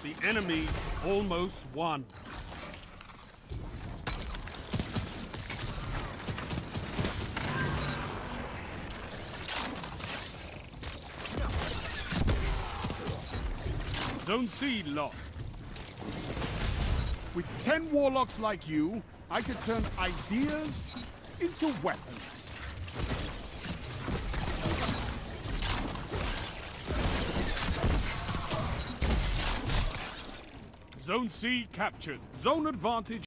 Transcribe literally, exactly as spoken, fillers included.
The enemy almost won. Zone C lost. With ten warlocks like you, I could turn ideas into weapons. Zone C captured. Zone advantage.